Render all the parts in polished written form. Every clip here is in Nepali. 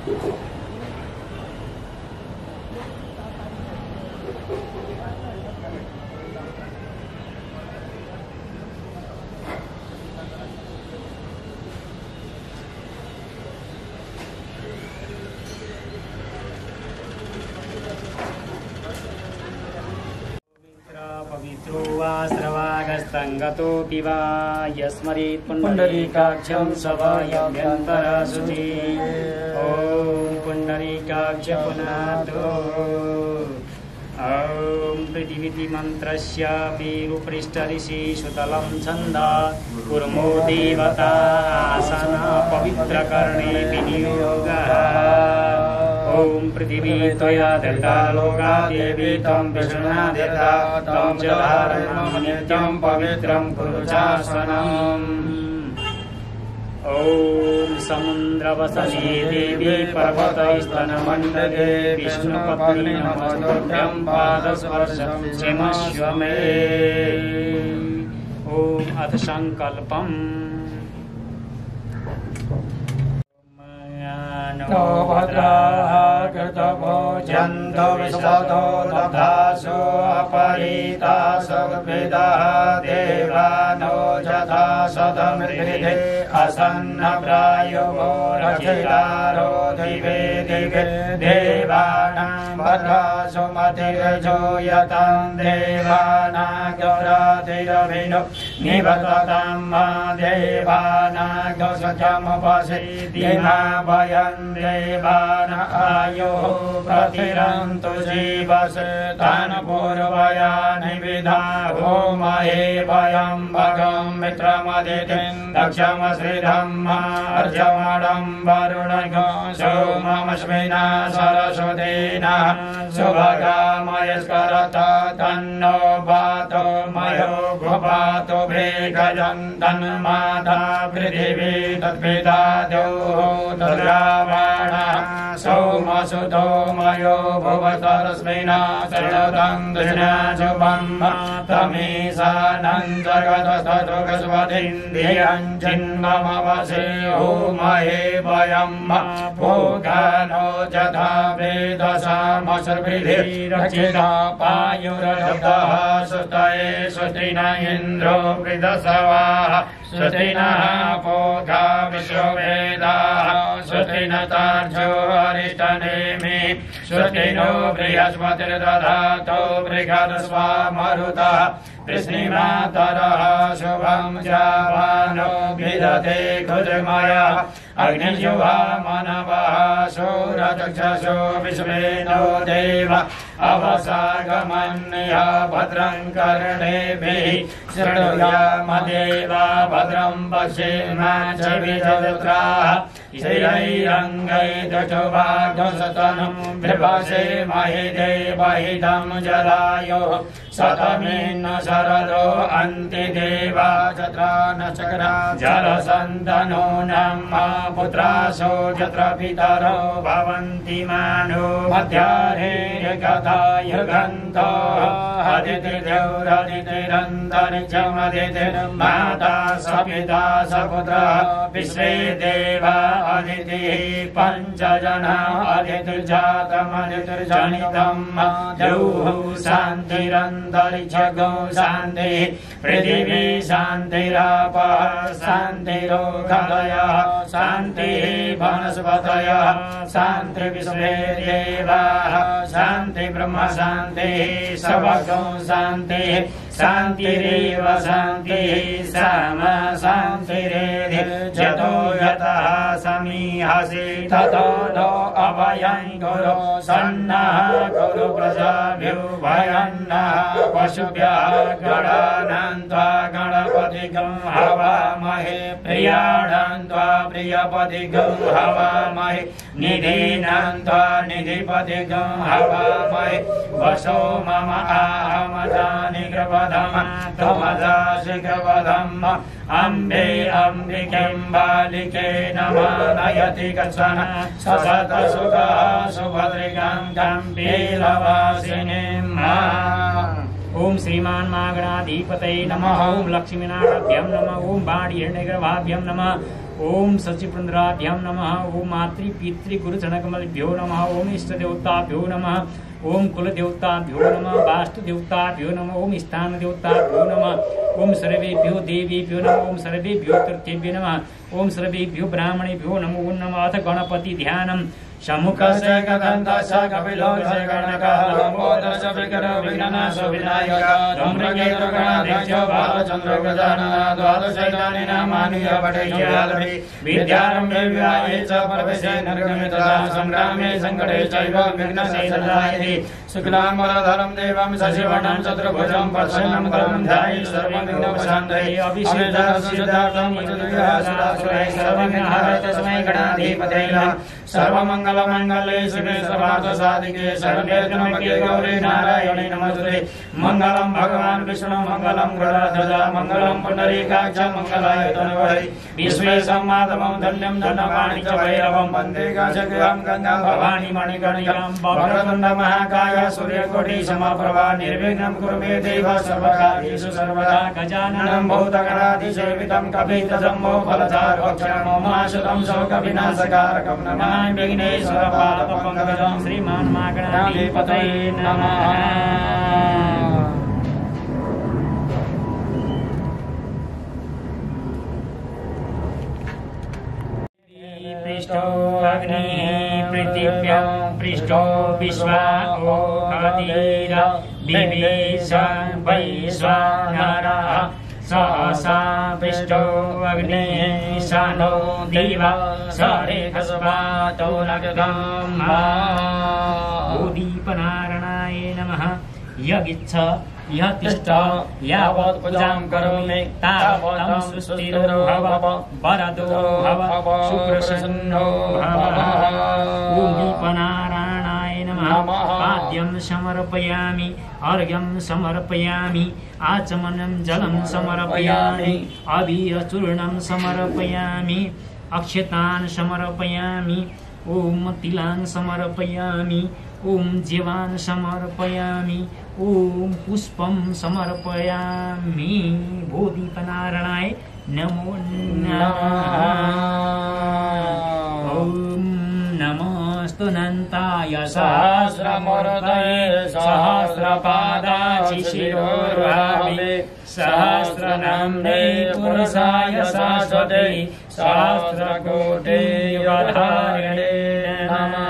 पवित्रो वा स्रवागस्तङ्गतोऽपि वा यस्मरेत् पुण्डरीकाक्षं सभायाभ्यन्तरशुचि ॐ पुण्डरीकाक्ष पुनातो ॐ पृथिवीति मन्त्रस्य पेरुपृष्ठऋषि सुतलं छन्द कुर्मो देवता आसन पवित्रकर्णे विनियोगः ॐ पृथिवी त्वया धृता लोका देवी त्वं विष्णुना धृता त्वं च धारणं नित्यं पवित्रं कुरु चासनम् ॐ समुद्रवसने देवी पर्वतस्तनमण्डले विष्णुपत्नी नमस्तुभ्यं पादस्पर्शं क्षमस्व मे ॐ अथ सङ्कल्पम् नो भद्राः कृतभोजन्तो विश्वतो दधासो अपरीतासो वेदाः देवानो यथा सदमृधे असन्नप्रायो रक्षितारो दिवे दिवे देवानां भद्रासो मतिरजो यतां देवानां गौरतिरभिनो निबद्धतां मा देवानां गौसचमुपसीदिमा वयं देवान आयो प्रतिरन्तु जीवस तान पूर्वयानि विधा होमहे वयं भगं मित्रमदितिं दक्षमश्रीधम्मा अर्जमणं वरुणगो सोममस्मिना सरस्वतीना सुभगामयस्करत तन्नो वातो मयो भुवातो भेगजं तन्माता पृथिवी तद्भिदा द्यौः सोमसुतो मयो भुवतरस्मिना शरणं दृढाशुभं तमेशानं जगतस्तुगस्वतीन्द्रियं चिन्ममवसे होमहे वयं भोगानो यथा वेदसामसर्भिरचिता पायुरशब्दः सुतये सुतिन इन्द्रो वृदसवाः सुतिनः भोगा विश्ववेदाः सुतिन तार्जो अरिष्टनेमि सुतिनो बृहस्पतिर्दधातो बृहदस्वा मरुतः कृष्णिमातरः शुभं जावानो विदते कुजमया अग्निजुहा मनवः सूरचक्षसो विश्वेनो देव अवसागमन्यः भद्रं कर्णेभिः शृणुयामदेवा भद्रं पश्येमाक्षभिजत्राः श्रीरङ्गैर्दशुभागसतनं विभासे महि देवहितं जलायो शतमेन शरदो अन्ति देवा चत्रा नचक्रा जलसन्तनो नमः पुत्रासो यत्र पितरो भवन्ति मानो मध्याह्ने कथा युगन्तो हरितिर्देवरदितिरन्तरिक्षमदितिर्माता सपिता सपुत्रः विश्वे देवा अदितिः पञ्चजना अदितिर्जातमदितिर्जनितं द्यौः शान्तिरन्तरिक्षगो शान्तिः पृथिवी शान्तिरापः शान्तिरोगदयः शान्तिः वनस्पतयः शान्ति विश्वे देवाः शान्ति ब्रह्म शान्तिः सर्वगो शान्तिः शान्तिरेव शान्तिः सामा शान्तिरेधि यतो यतः समीहसि ततो नो अभयं कुरु सन्नः कुरु प्रजाभ्यो भयन्नः पशुभ्यः गणानां त्वा गणपतिगं हवामहे प्रियाणां त्वा प्रियपतिगं हवामहे निधीनां त्वा निधिपतिगं हवामहे वसो मम आहमजानि कृपधम त्वमजा शीघ्रवधम् अम्बे अम्बिकें बालिके नमानयति कश्चन ससतसुखः सुभद्रिकां कम्पीलवासिनीं ओम श्रीमान मागणाधिपतये नमः। ओम लक्ष्मीनाराभ्यं नमः। ओम बाणीर्णिग्रभाभ्यं नमः। ओम सचिपुंद्राभ्यं नमः। ओम मातृ पितृ गुरुचरणकमलभ्यो नमः। ओम इष्टदेवताभ्यो नमः। ओम कुलदेवताभ्यो नमः। वास्तुदेवताभ्यो नमः। ओम स्थानदेवताभ्यो नमः। ओम सर्वेभ्यो देवीभ्यो नमः। ओम सर्वेभ्यो तीर्थेभ्यो नमः। ओम सर्वेभ्यो ब्राह्मणेभ्यो नमो नमः। अथ गणपति ध्यानम् सम्मुखस्य गन्धस्य कपिलोस्य गणकः लम्बोदरस्य विग्रह विघ्ननाश विनायक धूम्रकेतु गणाध्यक्ष बालचन्द्र गजानन द्वादशैतानि नामानि पठेय्यालभि विद्यारम्भे विवाहे च प्रवेशे निर्गमित संग्रामे सङ्कटे चैव विघ्नशैलदायिने शुक्लाम्बरधरं देवं शशिवर्णं चतुर्भुजं प्रसन्नं वरदं ध्यायेत् सर्वं विघ्नोपशान्तये अभिषेकसिद्धार्थं सर्वविघ्नहरये तस्मै गणाधिपतये नमः। सर्वमङ्गलमङ्गले शिवे सर्वार्थसाधिके शरण्ये गौरी नारायणे नमस्ते। मङ्गलं भगवान् विष्णु मङ्गलं गरुडध्वज मङ्गलं पुण्डरीकाक्ष मङ्गलाय तनवै विश्वेशं माधवं धन्यं धनवाणि च भैरवं वन्दे गजगं गङ्गा भवानी मणिकर्णिकां वक्रतुण्ड महाकाय सूर्यकोटि समप्रभा निर्विघ्नं कुरु मे देव सर्वकार्येषु सर्वदा गजाननं भूतगणाधिसेवितं कपितजम्बो फलचारुक्षरं उमासुतं शोकविनाशकारकं नमामि विघ्नेश्वर पादपङ्कजं श्रीमान् मागणाधिपतये नमः। पृष्ठो अग्निः पृथिव्यां पृष्ठो विश्वाओकादीर विवेशं वैश्वानरः सहसा पृष्ठो अग्निः शानो दिवा सरेखस्वातो नगं उदीपनारायणाय नमः। यगिच्छ यतिष्ठ यावत् पूजां करोमि तावत् सुस्थिरो भव वरदो भव सुप्रसन्नो भव। उदीपनारायणाय नमः। पाद्यं समर्पयामि अर्घ्यं समर्पयामि आचमनं जलं समर्पयामि अभिचूर्णं समर्पयामि अक्षतान् समर्पयामि ओम तिलान् समर्पयामि ओम जीवान् समर्पयामि ओम पुष्पं समर्पयामि। बोधिपनारायणाय नमो नमः। ओम नमोऽस्तु अनन्ताय सहस्रमूर्तये सहस्रपादाय शिरोर्भावे सहस्रनाम्ने पुरुषाय शाश्वते सहस्रकोटि युगधारिणे नमः।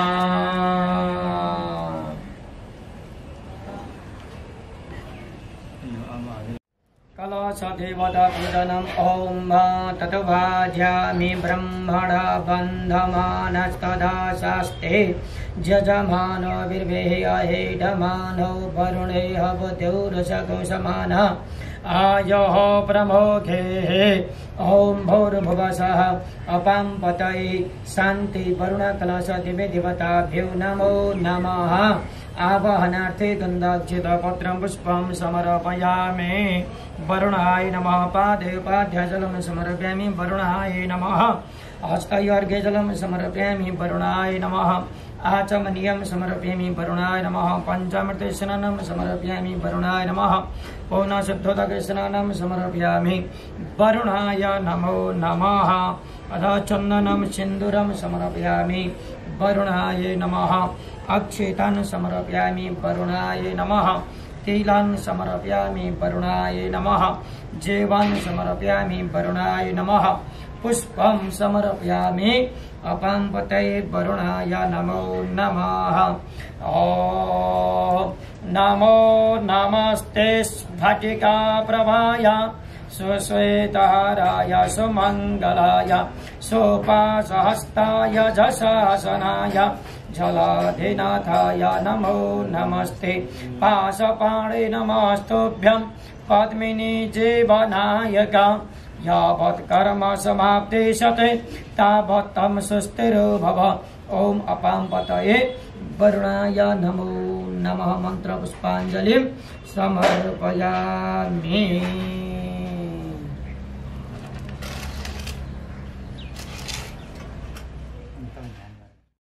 कलशदेवतापूजनम् ॐ तत्भाज्यामि ब्रह्मण बन्धमानस्तदा शास्ते जजमानो विर्वेहेडमानो वरुणे हवद्योरसकोशमान आयोः प्रमोखे ॐ भूर्भुवसः अपां पतये शान्ति वरुणकलशदेवताभ्यो नमो नमः। आवाहनार्थे गन्धाक्षतपत्रं पुष्पं समर्पयामि वरुणाय नमः। पादे पाद्यजलं समर्पयामि वरुणाय नमः। हस्तयोर्घ्ये जलं समर्पयामि वरुणाय नमः। आचमनीयं समर्पयामि वरुणाय नमः। पञ्चामृतस्नानं समर्पयामि वरुणाय नमः। पौनशुद्धोदकस्नानं समर्पयामि वरुणाय नमो नमः। अथ चन्दनं सिन्दूरं समर्पयामि वरुणाय नमः। अक्षतान् समर्पयामि वरुणाय नमः। तिलान् समर्पयामि वरुणाय नमः। जीवान् समर्पयामि वरुणाय नमः। पुष्पं समर्पयामि अपां पतये वरुणाय नमो नमः। नमो नमस्ते स्फटिका प्रभाय सुश्वेतहाराय सुमङ्गलाय सोपासहस्ताय जशासनाय जलाधिनाथाय नमो नमस्ते। पाशपाणे नमस्तुभ्यं पद्मिनी जीवनायक यावत् कर्म समाप्ते सते तावत् तं सुस्थिरो भव। ओम अपां पतये वरुणाय नमो नमः। मंत्र पुष्पांजलिं समर्पयामि।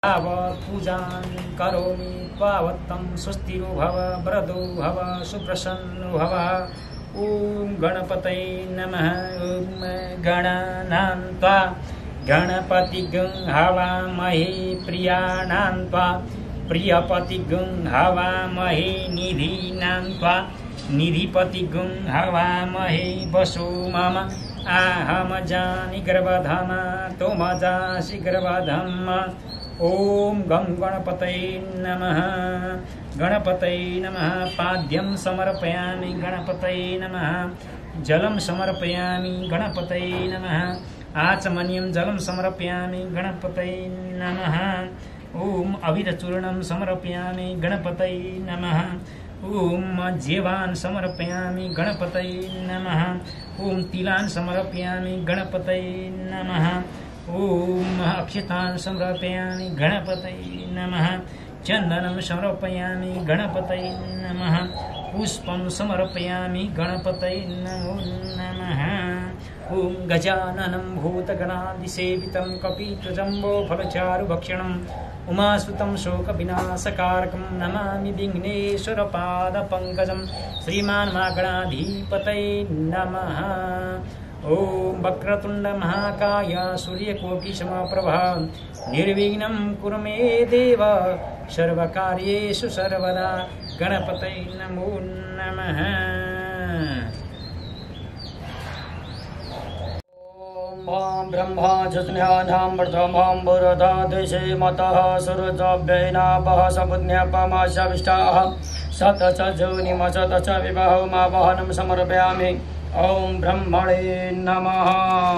तावत् पूजां करोमि तावत्तं स्वस्तिरो भव वरदो भव सुप्रसन्नो भव। ॐ गणपतये नमः। ॐ गणानां त्वा गणपतिगं हवामहे प्रियाणां त्वा प्रियपतिगं हवामहे निधीनां त्वा निधिपतिगं हवामहे वसो मम आहम जानि गर्भधाम त्वम जासि गर्भधाम। ॐ गं गणपतये नमः। गणपतये नमः। पाद्यं समर्पयामि गणपतये नमः। जलं समर्पयामि गणपतये नमः। आचमनीयं जलं समर्पयामि गणपतये नमः। ॐ अविरचूर्णं समर्पयामि गणपतये नमः। ॐ जीवान् समर्पयामि गणपतये नमः। ॐ तिलान् समर्पयामि गणपतये नमः। ॐ अक्षतान् समर्पयामि गणपतये नमः। चन्दनं समर्पयामि गणपतये नमः। पुष्पं समर्पयामि गणपतये नमो नमः। ॐ गजाननं भूतगणादिसेवितं कपिध्वजम्बो फलचारुभक्षणम् उमासुतं शोकविनाशकारकं नमामि विघ्नेश्वरपादपङ्कजं श्रीमान् महागणाधिपतये नमः। ॐ वक्रतुण्ड महाकाय सूर्यकोटिसमप्रभा निर्विघ्नं कुरु मे देव सर्वकार्येषु सर्वदा गणपतये नमो नमः। ॐ ब्रह्मा जज्ञानां वर्धमां वरदा देशे मतः सुरजभ्यैनापः समुद्न्यपमाशविष्टाः सत च जोनिम सत च विवाहमावाहनं समर्पयामि। ॐ ब्रह्मणे नमः।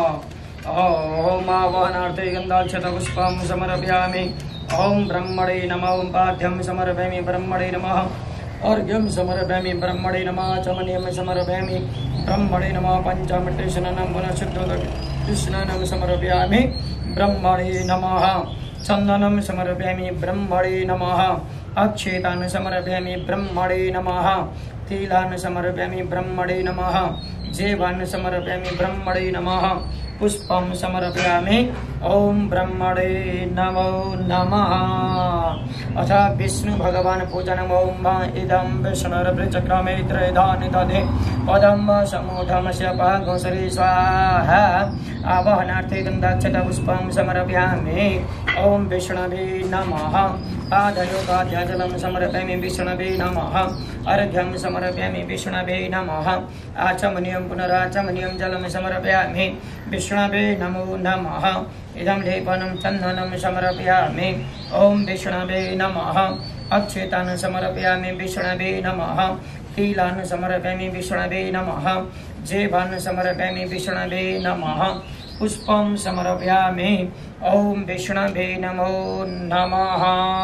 ॐ आवाहनार्थे गन्धाक्षतपुष्पं समर्पयामि। ॐ ब्रह्मणे नमः। ॐ पाद्यं समर्पयामि ब्रह्मणे नमः। अर्घ्यं समर्पयामि ब्रह्मणे नमः। चमनीयं समर्पयामि ब्रह्मणे नमः। पञ्चमृत्युस्नानं पुनः शुद्धोदकस्नानं समर्पयामि ब्रह्मणे नमः। चन्दनं समर्पयामि ब्रह्मणे नमः। अक्षतान् समर्पयामि ब्रह्मणे नमः। तिलान् समर्पयामि ब्रह्मणे नमः। जीवान् समर्पयामि ब्रह्मणे नमः। पुष्पं समर्पयामि। ॐ ब्रह्मणे नमो नमः। अथ विष्णु भगवान् पूजनम्। ॐ इदं विष्णुर्वृचक्रमे त्रयधानि दधे पदं समूढमस्य पाघोसरे स्वाहा। आवाहनार्थे गन्धाक्षतपुष्पं समर्पयामि। ॐ विष्णवे नमः। पादयोगाद्यजलं समर्पयामि विष्णवे नमः। अर्घ्यं समर्पयामि विष्णवे नमः। आचमनीयं पुनराचमनीयं जलं समर्पयामि विष्णवे नमो नमः। इदं लेपनं चन्दनं समर्पयामि। ॐ विष्णवे नमः। अक्षतान् समर्पयामि विष्णवे नमः। तिलान् समर्पयामि विष्णवे नमः। जीवान् समर्पयामि विष्णवे नमः। पुष्पं समर्पयामि। ॐ विष्णवे नमो नमः।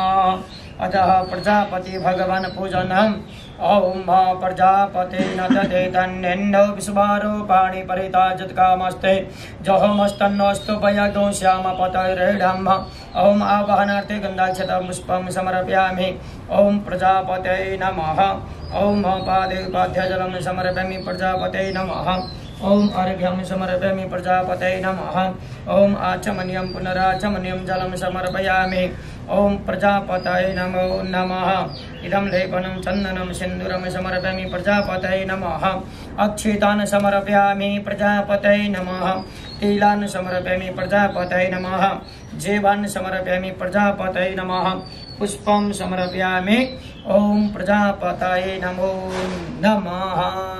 अतः प्रजापति भगवान् पूजनम्। ॐ प्रजापते न दधेतन्यन्नो विश्वारूपाणि परिता यत्कामस्ते जहोमस्तन्नोऽस्तु भयगो श्यामपतैरेढम्। ॐ आवाहनार्थे गन्धाक्षतपुष्पं समर्पयामि। ॐ प्रजापतये नमः। ॐ पादयोगाद्यजलं समर्पयामि प्रजापतये नमः। ॐ अर्घ्यं समर्पयामि प्रजापतये नमः। ॐ आचमनीयं पुनराचमनीयं जलं समर्पयामि। ॐ प्रजापतये नमो नमः। इदं लेपनं चन्दनं सिन्दूरं समर्पयामि प्रजापतये नमः। अक्षतान् समर्पयामि प्रजापतये नमः। तिलान् समर्पयामि प्रजापतये नमः। जीवान् समर्पयामि प्रजापतये नमः। पुष्पं समर्पयामि। ॐ प्रजापतये नमो नमः।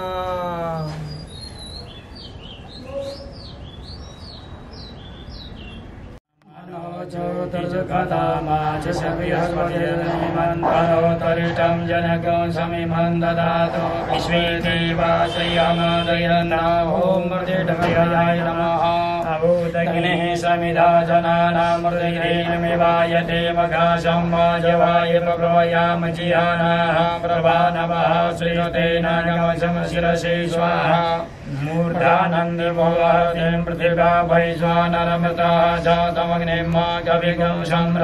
ज्योतिर्गतामाचसविहस्पतिर्निमन्तरोत्तरिष्टं जनकं समिमं ददातु विश्वे देवासयमदयन्ना ॐ मृदिटमयाय नमः। अभूतग्निः समिधा जनानां मृदिग्नेनमिवायते मघासं वाजवाय प्रभवयाम जिहानाः प्रभानवः श्रीयुते नागमशं शिरसे स्वाहा। मूर्धानन्दिमोहतिं पृथिव्या वैश्वानरमृताः जातमग्निम् कविगं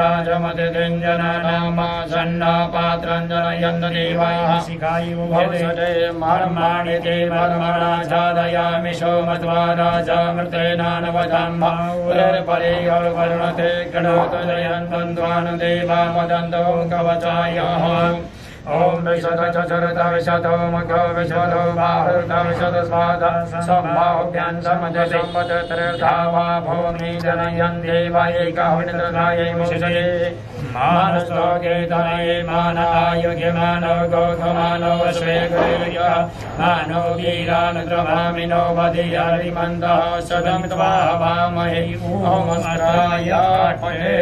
सम्राजमतिदिञ्जनानामासन्नापात्रञ्जनयन्त देवाः शिखायुभवसते मर्माणि ते मर्मणा साधयामि सोमत्वा राजामृतेनानवधाम् उरर्परे वरुणते गणोतदयन् देवा वदन्तो कवचायः ॐ विशद चरत विशदो मघ विशदो बाहुत विशद स्वाद सम्भाव्यान् समज सम्पद त्रिधावा भूमि जनयन् देव एकविणतरायै मुषये मानस्तोके तनये मानायुगे मानव गोघमानो श्वेगुर्यः मानो वीरानुद्रभामिनो वधियारिमन्दः सदं त्वा वामहे ओमस्त्रायाट्महे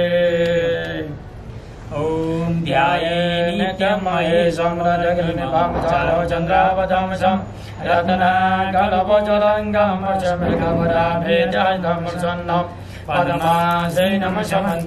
ॐ ध्याये नित्यमये समरजगृहनिभां चन्द्रावतांसं रत्नाकलपचरङ्गं वर्षमृगवराभेजायधमसन्नं पद्मासेनं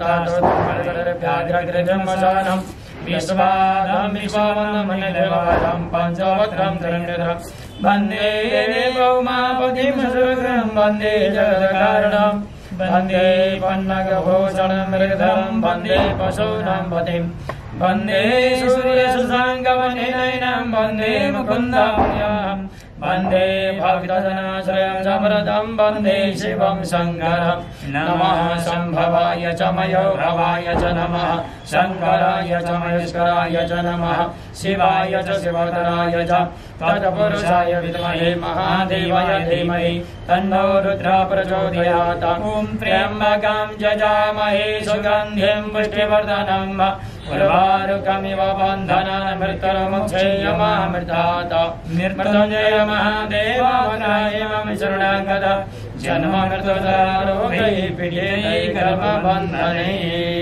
समन्ताद्व्याघ्रकृजमसानं विश्वादं विश्ववन्दमनिदेवादं पञ्चवक्त्रं त्रिनेत्रं वन्दे भौमापतिं सुरग्रहं वन्दे जगत्कारणम् वन्दे पन्नगभूषणं मृगधरं वन्दे पशूनां पतिं वन्दे सूर्यशशाङ्कवनिनयनं वन्दे मुकुन्दं वन्दे भक्तजनाश्रयं समरदं वन्दे शिवं शङ्करं नमः सम्भवाय च मयोभवाय च नमः शङ्कराय च महेश्वराय च नमः शिवाय च शिवतराय च तत्पुरुषाय विद्महे महादेवाय धीमहि तन्नो रुद्रः प्रचोदयात् ॐ त्र्यम्बकं यजामहे सुगन्धिं पुष्टिवर्धनम् उर्वारुकमिव बन्धनान् मृत्युर्मुक्षेयमामृतात् मृत्युञ्जय महादेव मम शरणागत जन्म मृत्युजरारोहे पीड्ये कर्मबन्धने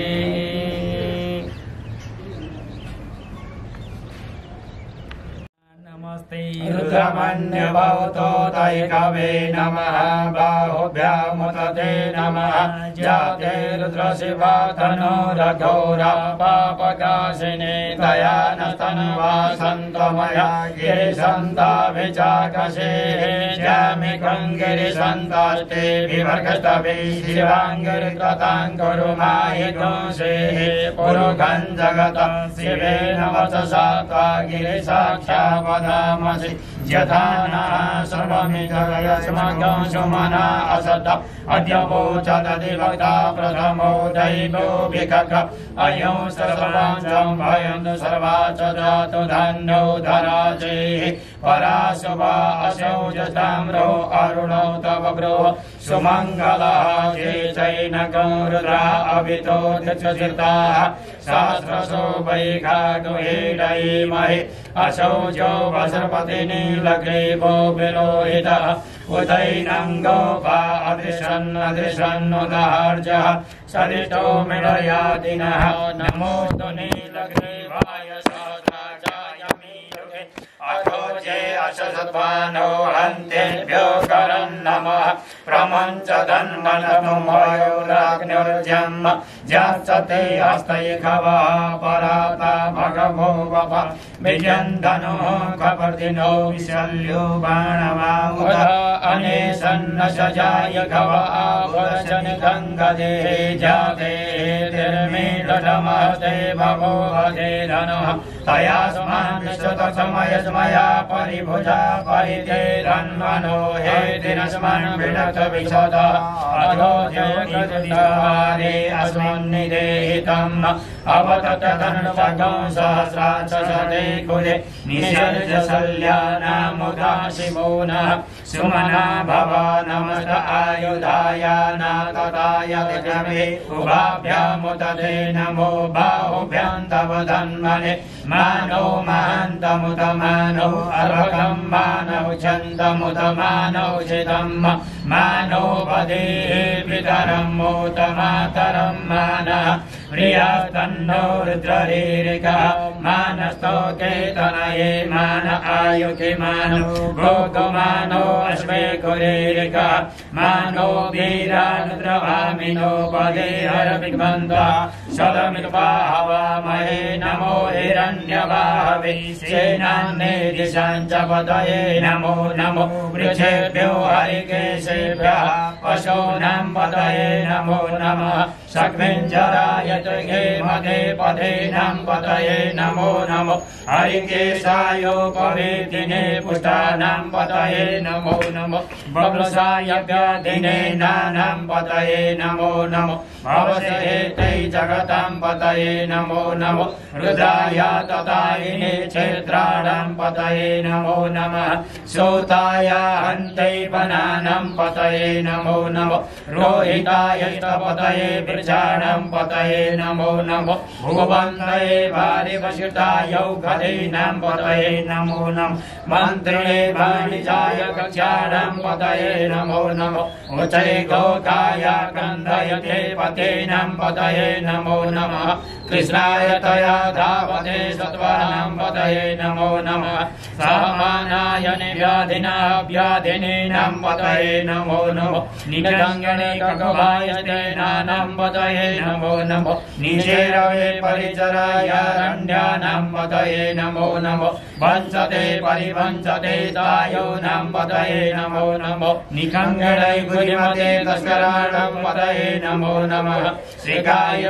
रुद्रमन्यभवतो दैकवे नमः बाहुभ्यामुदते नमः जाते रुद्रशिवा तनोरघोरा पापकाशिने दयानस्तनवा सन्तमया गिरिसन्ताभिचाकशे जामिकं गिरिसन्तास्ते विवर्गस्तवे शिवाङ्गिरिकृताङ्कुरुमायिदोषे पुरुगं जगत शिवेन वचसा त्वा गिरिसाक्षावदामसि यथा नः सर्वमिदयस्मगं सुमना असत अद्य वोचदधिभक्ता प्रथमो दैवो विकक अयं सर्वाञ्चं भयं सर्वा च जातु धन्यो धराजेः पराशुभा असौ जताम्रो अरुणौ तव ब्रोः सुमङ्गलः ये चैनकं रुद्रा अवितो दक्षचित्ताः सहस्रशो वैघागुहेडयीमहि असौ जो वसर्पतिनीलग्रीवो विलोहितः उदैनं गोपा अदृशन्नुदहर्जः सदिष्टो मिलयादिनः नमो तु नीलग्रीवाय सहस्राजाय मीयुगे अथोजे अशसद्वानो हन्तेभ्यो करं नमः प्रमञ्च धन्वनमुमयोराग्निर्जम् जासते हस्तैखवः पराता भगवो वप विजन्धनुः कपर्दिनो विशल्यो बाणवामुद अनेसन्न सजाय गव आवचन गङ्गदेः जाते निर्मीलमहते भवो हते धनुः तया समान्विशतसमयस्मया परिभुजा परिते धन्वनो हे दिनस्मन् विडत विशदः अधो जयकृतिहारे अस्मन्निदेहितम् अवतत धनुर्भगं सहस्राक्षसते कुले निसर्ज शल्यानामुदा शिवो नः सुमना भव नमस्त आयुधाय नातताय विक्रमे उभाभ्यामुदते नमो बाहुभ्यां तव धन्वने मानो महान्तमुत मानो अर्भकं मानौ छन्दमुत मानौ चिदं मानो वदे पितरं मोत मातरं मानः प्रिया तन्नो रुद्ररीरिकः मानस्तो केतनये मान आयुके मानो गोगमानो अश्वे कुरेरिका मानो वीरानुद्रवामिनो पदे हरविग्बन्धा सदमिद्बाहवामहे नमो हिरण्यवाहवे सेनान्ये दिशाञ्च पतये नमो नमो वृक्षेभ्यो हरिकेशेभ्यः पशूनां पतये नमो नमः सक्विञ्जराय तुगे मदे पदेनां पतये नमो नमो हरिकेशायोपवेदिने पुष्टानां पतये नमो नमो बब्लसाय व्याधिने नानां पतये नमो नमो भवसेतै जगतां पतये नमो नमो रुद्राय ततायिने क्षेत्राणां पतये नमो नमः सूताय हन्तै वनानां पतये नमो नमो रोहिताय पतये वृक्षाणां पतये नमो नमो भुवन्तये वारिवसिताय गदीनां पतये नमो नमो मन्त्रिणे वाणिजाय कक्षाणां पतये नमो नमो उचै गोकाय गन्धयते पतेनां पतये नमो नमः कृष्णाय तया धावते सत्त्वानां पतये नमो नमः सहमानाय व्याधिनीनां पतये नमो नमो निजङ्गणे ककुभाय तेनानां पतये नमो नमो निशेरवे परिचराय रण्यानां पतये नमो नमो वंशते परिवंशते तायूनां पतये नमो नमो निकङ्गणे गुरिमते तस्कराणां पतये नमो नमः श्रीकाय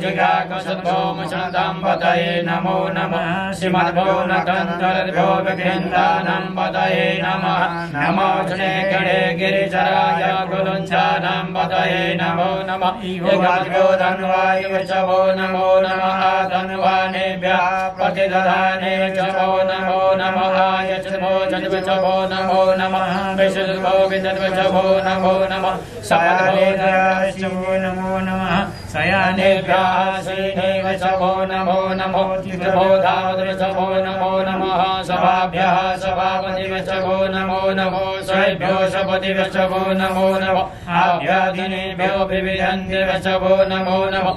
भोजिगाकसद्भौमशतां पतये नमो नमः श्रीमद्भो नकन्दर्भ्यो विघ्नेन्द्राणां पतये नमः नमो गणे गिरिचराय गुरुञ्चानां पतये नमो नमः युगाभ्यो धन्वाय वृषभो नमो नमः धन्वानेभ्यः प्रतिदधाने वृषभो नमो नमः यशभो जद्वृषभो नमो नमः विशुद्धो विदद्वृषभो नमो नमः सयानेभ्यो नमो नमः सयानेभ्यः श्रीदेव वृषभो नमो नमो तिथभो धावद्वृषभो नमो नमः सभाभ्यः सभापति वृषभो नमो नमो सभ्यो सपति वृषभो नमो नमो आभ्यादिनेभ्यो विविधन्ते वृषभो नमो नमो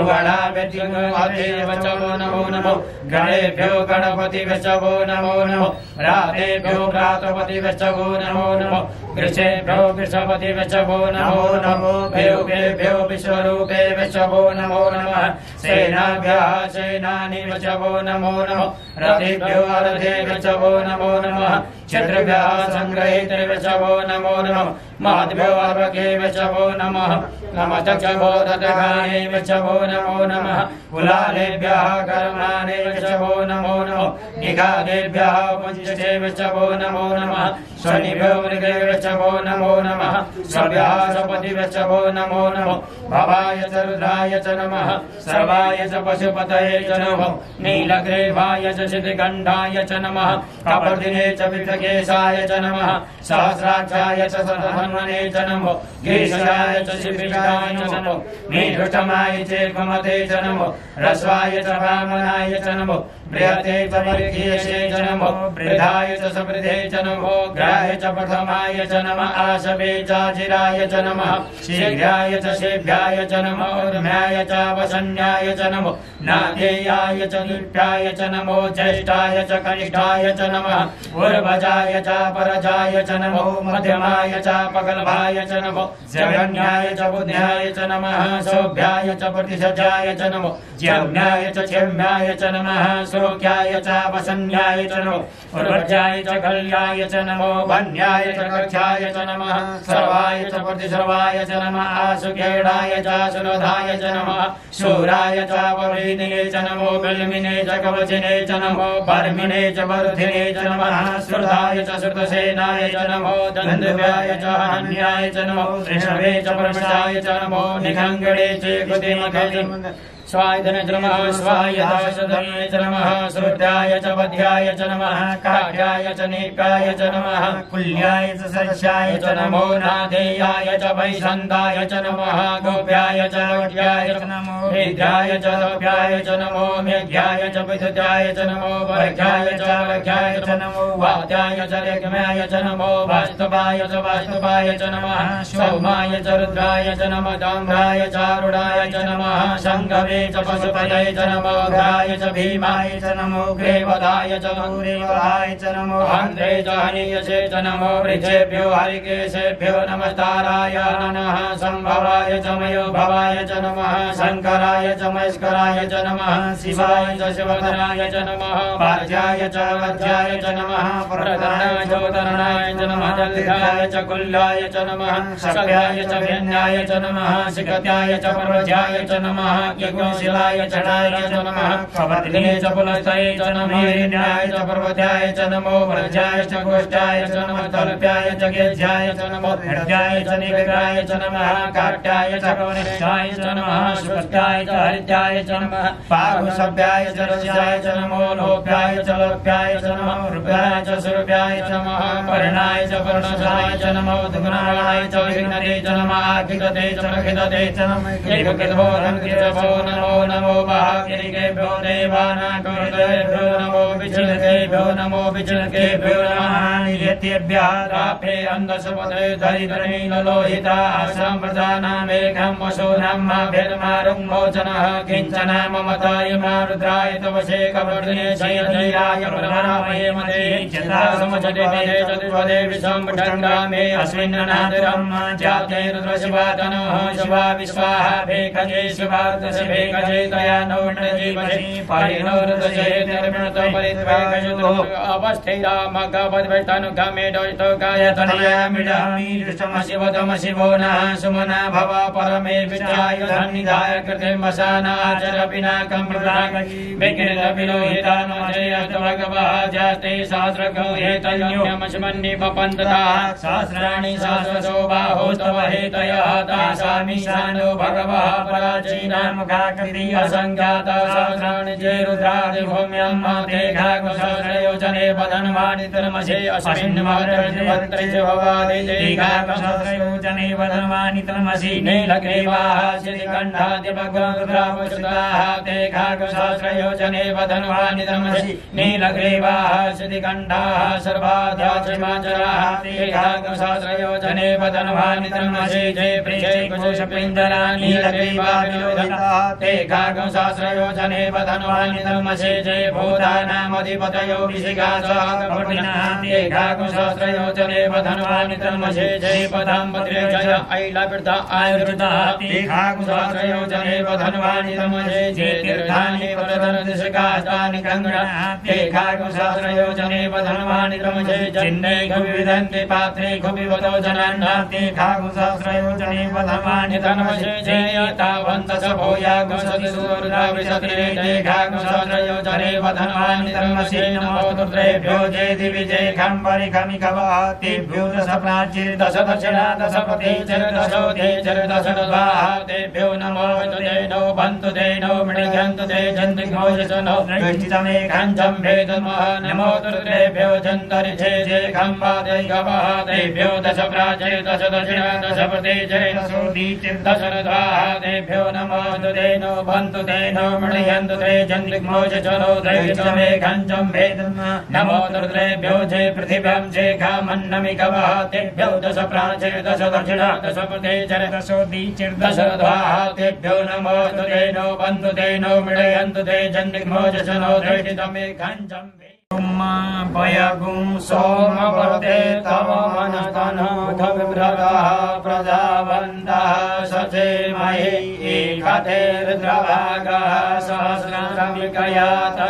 प्रवणाभ्यति वृषभो नमो नमो गणेभ्यो गणपति वृषभो नमो नमो रातेभ्यो प्रातपति वृषभो नमो नमो वृषेभ्यो वृषपति वृषभो नमो नमो भैरुभ्यो विश्वरूपे वृषभो नमो नमः सेनाभ्यः सेनानि वृषभो नमो नमो रथेभ्यो रथे वृषभो नमो नमः क्षत्रिभ्यः संग्रहीते वृषभो नमो नमः महद्भ्यो अर्वके वृषभो नमः नमस्तक्षभो दत्तगाने वृषभो नमो नमः कुलालेभ्यः कर्माणे वृषभो नमो नमो निगादेभ्यः पुंजसे वृषभो नमो नमः शनिभ्यो मृगे वृषभो नमो नमः सभ्यः सपति वृषभो नमो नमो भवाय च रुद्राय च नमः सर्वाय च पशुपतये च नमो नीलग्रीवाय च शितिगण्डाय च नमः कपर्दिने च विप्रकेशाय च नमः सहस्राक्षाय च शतधन्वने च नमो गिरिशाय च शिबिषाय च नमो नीलुष्टमाय च कुमते च नमो रस्वाय च वामनाय च नमो बृहते च वर्गीयसे च नमो वृद्धाय च समृद्धे च नमो ग्राह्य च प्रथमाय च नमः आशवे चाजिराय च नमः शीघ्राय च शेभ्याय च नमो ऊर्ध्याय च वसन्याय च नमो नादेयाय च लिप्याय च नमो ज्येष्ठाय च कनिष्ठाय च नमः उर्वजाय च परजाय च नमो मध्यमाय च पगल्भाय च नमो जगन्याय च बुद्ध्याय च नमः सौभ्याय च प्रतिशजाय च नमो ज्ञाय च क्षेम्याय च नमः श्लोक्याय च वसन्याय च नमो उर्वजाय च कल्याय च नमो वन्याय च कक्षाय च नमः सर्वाय च प्रतिसर्वाय च नमः आसुखेडाय च सुरधाय च नमः शूराय च ववेदिने च नमो बिल्मिने च कवचिने च नमो बर्मिणे च बर्धिने च नमः श्रुताय च श्रुतसेनाय च नमो दन्दव्याय च हन्याय च नमो ऋषभे च परमशाय च नमो निखङ्गणे च कृतिमखे स्वायधने च नमः स्वायधाशधने च नमः श्रुत्याय च वध्याय च नमः काढ्याय च नीकाय च नमः कुल्याय च सस्याय च नमो नादेयाय च वैशन्ताय च नमः गोप्याय च वड्याय च नमो भेद्याय च लोप्याय च नमो मेघ्याय च विद्युत्याय च नमो वर्घ्याय च वर्घ्याय च नमो वाद्याय च रेग्म्याय च नमो वास्तवाय च वास्तवाय च नमः सौमाय च रुद्राय च नमः ताम्राय च रुडाय च नमः शङ्गवे पशवे च पशुपतये च नमो उग्राय च भीमाय च नमो ग्रीवदाय च ग्रीवदाय च नमो हन्त्रे च हनीयसे च नमो वृक्षेभ्यो हरिकेशेभ्यो नमस्ताराय नमः संभवाय च मयो भवाय च नमः शंकराय च महेश्वराय च नमः शिवाय च शिवधराय च नमः वाज्याय च वज्राय च नमः प्रतरणाय च उतरणाय च नमः जलधाय च कुल्याय च नमः शक्याय च व्यन्याय च नमः शिखत्याय च पर्वज्याय च नमः यज्ञशिलाय च णाय च नमः कवर्धिने च पुलस्ताय च नमः हिरण्याय च पर्वत्याय च नमो व्रजाय च गोष्ठाय च नमः तल्प्याय च गेज्याय च नमो हृद्याय च निग्राय च नमः काट्याय च कवनिष्ठाय च नमः शुक्त्याय च हरिद्याय च नमः पाहुसभ्याय च रस्याय च नमो लोप्याय च लोप्याय च नमः रुप्याय च सुरप्याय च नमः पर्णाय च पर्णशाय च नमो दुग्नाय च विघ्नते च नमः आखिदते च प्रखिदते च नमः एककितभो धनकितभो नमो नमो भाग्यनिकेभ्यो देवानागोर्देभ्यो नमो विचिलकेभ्यो नमो विचिलकेभ्यो नमः नियतेभ्यः राफे अन्धसुपते दरिद्रनीललोहिता सम्प्रदानामेघं वशोनां मा भेदमारुङ्मोचनः किञ्चन ममताय मा रुद्राय तव शेखवर्धिने शयधीराय प्रभरामहे मदे चन्द्रा समचते मेरे चतुष्पदे विषम्भटङ्गामे अस्मिन्ननादिरं जाते रुद्रशिवातनः शिवा विश्वाः भेकजे शिवार्दश भेकजे तया नौर्णजीवजे परिणो रुद्रजे निर्मिणत परिद्वेकजुतो अवस्थिरामगवद्वैतनुगमे दोषतो गायतनयामिडामि दृष्टमशिवतम शिवो नः सुमना भव परमे विद्याय धन्निधाय कृते मशानाचर पिनाकं प्रदागि विकृतविलोहितानोजयस्तभगवः जास्ते सहस्रको हेतन्योमस्मन्नि पपन्ततः सहस्राणि सहस्रशो बाहोस्तव हेतयः तासामि शानो भगवः प्राचीनामुखाकृति असङ्ख्याता सहस्राणि जे रुद्रादिभूम्यं ते घागसहस्रयोजने वदन्वानि तन्मसे अस्मिन् महत्त्वन्त्रे भवादि ते घागसहस्रयोजने वदन्वानि तन्मसि नीलग्रीवाः श्रीकण्ठादिभगवद्रुद्रावसुताः ते घागसहस्रयोजने वदन्वानि तन्मसि नीलग्रीवाः श्रीकण्ठाः सर्वाध्याचमाचराः ते घागसहस्रयोजने वदन्वानि तन्मसि जय प्रिये कुशपिञ्जरा नीलग्रीवाः ते घागसहस्रयोजने वदन्वानि तन्मसि जय भूतानामधिपतयो विशिखासहस्रभटिनः ते घागसहस्रयोजने वदन्वानि तन्मसि जय पदाम्बद्रे जय ऐलवृता आयुर्वृतः ते घागसहस्रयोजने वदन्वानि तन्मसि जय तीर्थानि वरदनदिशिखास्तानि गङ्गणः ते घागसहस्रयोजने वदन्वानि तन्मसि जिन्ने विविधन्ते पात्रे खुपिवतो जनान्ना ते घागसहस्रयोजने वदन्वानि तन्मसि जय तावन्तस भूयागसतिसुरदाविशते ते घागसहस्रयोजने वदन्वानि तन्मसि नमो दुर्देभ्यो जय दिवि जय खम्बरि खमिकवः तेभ्यो दश प्राचीर दश दक्षिणा दश पति चर दशोधे चर दश स्वाहा तेभ्यो नमो नो बन्तु ते नो मृगन्तु ते जन्तिघोषनो दृष्टितमे खञ्जं भेदमः नमो दुर्देभ्यो जन्तरिषे जय खम्बादे गवः तेभ्यो दश प्राचीर दश दक्षिणा दश पति चर दशोधि दश स्वाहा तेभ्यो नमो ते नो बन्तु ते नो मृगन्तु ते जन्तिघोषनो दृष्टितमे खञ्जं भेदमः नमो दुर्देभ्यो जय पृथिव्यां जय घामन्नमिकवः तेभ्यो दश प्राचीर दश दक्षिणा दश पति चर दशोधि दश स्वाहा तेभ्यो नमो ते नो बन्तु ते नो मृगन्तु ते जन्तिघोषनो दृष्टितमे खञ्जं पयगुं सोमवर्ते तव मनतनोधविभ्रतः प्रजावन्तः सचे महि एकतेर्द्रभागः सहस्रमिकया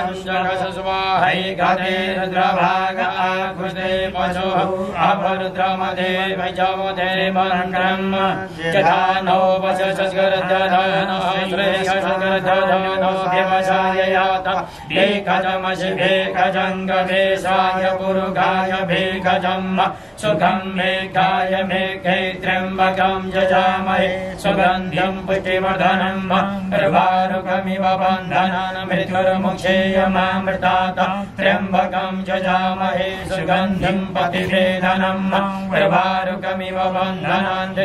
तञ्जगसस्वाहैकतेर्द्रभाग आकृते पशुः अपरुद्रमधे वैजमधे मन्त्रम् यथा नो वशस्करदधनो श्रेयस्करदधनो व्यवसाययात भेकजमसि भेकजङ्गदेशाय पुरुगाय भेकजम् सुखं मेघाय मेघे त्र्यम्बकं यजामहे सुगन्धिं पुष्टिवर्धनं प्रवारुकमिव बन्धनान् मृत्युर्मुक्षेयमामृतात् त्र्यम्बकं यजामहे सुगन्धिं पतिभेदनं प्रवारुकमिव बन्धनान्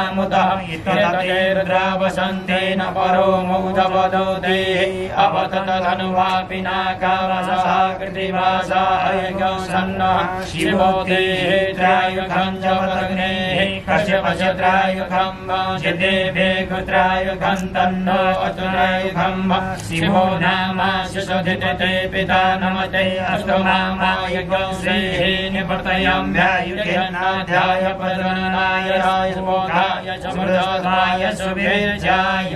धृतोमुक्षेयमामुतः रुद्रावसन्तेन परो मुदवदो देहि अवतत धनुवा पिनाकवचः कृतिवासा अयज्ञो सन्नः शिवो देहे त्रायुधं च पदग्नेः कश्यपश्च त्रायुधं जितेभे गुत्रायुधं तन्नो अतुरायुधं शिवो नामास्य सदिते पिता नमते अस्तु नामा यज्ञो श्रीः निवर्तयाम्यायुध्यनाध्याय पदनाय बोधाय समृद्धाय सुभीर्जाय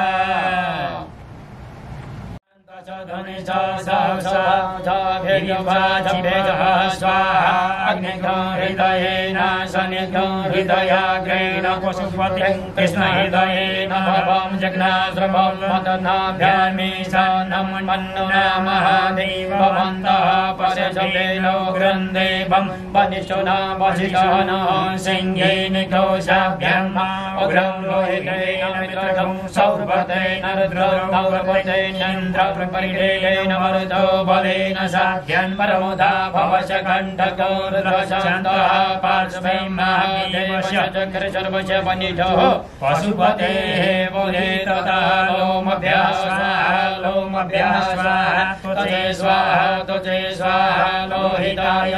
स्वाहा अग्निहृदयेन शनिहृदयाग्रेण पशुपतिं कृष्णहृदयेन भवं जघ्नाश्रमं मदनाभ्यामीशानं मन्नुना महादेववन्तः पशुजलेनो गृन्देवं वनिष्ठुना वशिष्ठनः सिंहेन घोषाभ्याम् उग्रं रोहितेन मित्रं सौरभतेन रुद्रं परिणेन मरुतो बलेन साध्यन् परमुदा भवश कण्ठको रुद्रशान्तः पार्श्वे महादेवस्य चक्रशर्वश वनिधो पशुपतेः बोधे तथा लोमभ्यः स्वाहा त्वचे स्वाहा लोहिताय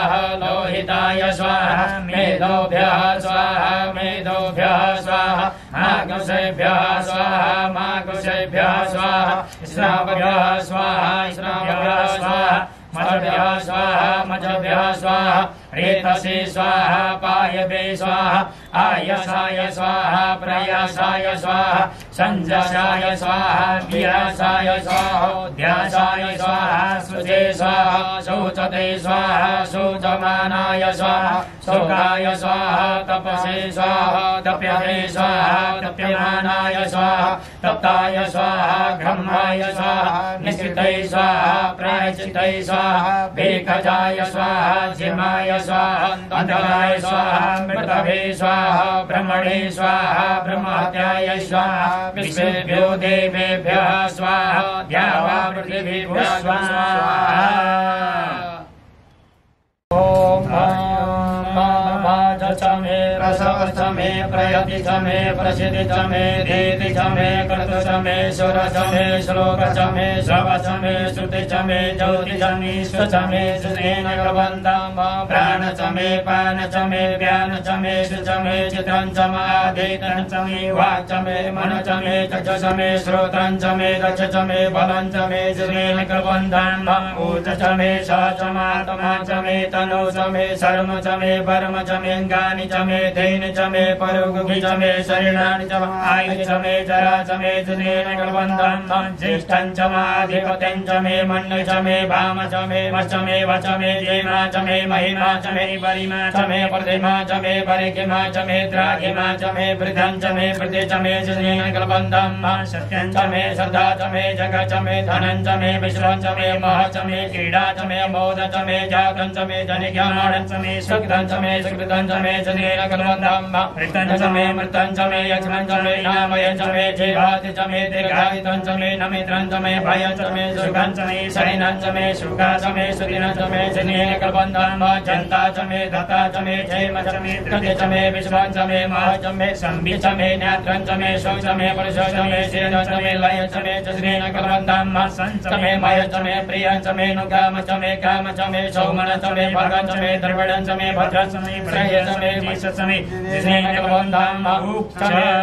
स्वाहा मेधोभ्यः स्वाहा माघुषेभ्यः स्वाहा श्रावभ्यः स्वाहा मजभ्यः स्वाहा रेतसे स्वाहा पायवे स्वाहा आयसाय स्वाहा प्रयासाय स्वाहा संजसाय स्वाहा व्यासाय स्वाहा ध्यासाय स्वाहा सुजे स्वाहा शोचते स्वाहा शोचमानाय स्वाहा शोकाय स्वाहा तपसे स्वाहा तप्यते स्वाहा तप्यमानाय स्वाहा तप्ताय स्वाहा घम्माय स्वाहा निश्चितै स्वाहा प्रायश्चित्तै स्वाहा भेखजाय स्वाहा जिमाय स्वाहा अंधकाय स्वाहा मृतभे स्वाहा ब्रह्मणे स्वाहा ब्रह्महत्याय स्वाहा विश्वेभ्यो देवेभ्यः स्वाहा द्यावा पृथिवीभ्यः स्वाहा मे रसवश्च मे प्रयति च मे प्रसिद्धि च मे धीति च मे कर्तु च मे सुर च मे श्लोक च मे श्रव च मे श्रुति च मे ज्योति च मे च मे सुनेन प्रबन्धं प्राण च मे पान च मे व्यान च मे च मे चित्रं च माधेतं च मे वाक् च मे मन च मे चक्षु च मे श्रोत्रं च मे दक्ष च मे बलं च मे सुनेन प्रबन्धं ऊर्ज च मे स च मात्मा च मे तनु च मे शर्म च मे वर्म च मे अंगानि च मे धैन च मे परोगुभि च मे शरीराणि च आयु च मे जरा च मे जुनेन प्रबन्धं ज्येष्ठं च माधिपतिं च मे मन्नु च मे भाम च मे वच मे वच मे जेमा च मे महिमा च मे परिमा च मे प्रतिमा च मे परिकिमा च मे द्राघिमा च मे वृद्धं च मे वृद्धि च मे जुनेन प्रबन्धं सत्यं च मे श्रद्धा च मे जग च मे धनं च मे विश्वं च मे मह च मे क्रीडा च मे मोद च मे जातं च मे जनिज्ञानं च मे सुकृतं च मे सुकृतं च मे जनेन कलवन्तं मृतं च मे मृतं च मे यज्ञं च मे नामयं च मे जीवाति च मे दीर्घायुतं च मे नमित्रं च मे भयं च मे सुखं च मे शयनं च मे सुखा च मे सुदिनं च मे जनेन कलवन्तं जन्ता च मे दत्ता च मे क्षेम च मे कृति च मे विश्वं च मे मह च मे संभि च मे न्यात्रं च मे शौ च मे पुरुष च मे शिरं च मे लय च मे जनेन कलवन्तं सं च मे मय च मे प्रियं च मे नुकाम च मे काम च मे सौमन च मे भगं च मे द्रविडं च मे भद्रं च मे प्रय च मे विष च मे जनेन कलवन्तं उक् च